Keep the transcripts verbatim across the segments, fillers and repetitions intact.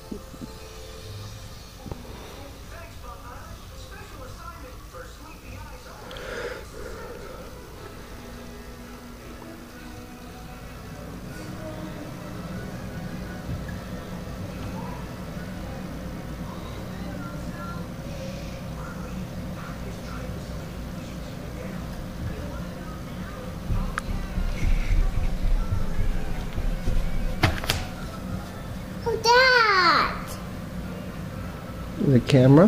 The camera?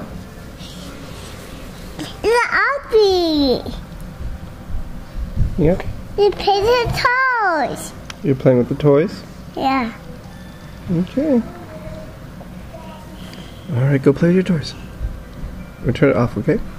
The Audrey. Yep. You play the toys. You're playing with the toys? Yeah. Okay. Alright, go play with your toys. We'll turn it off, okay?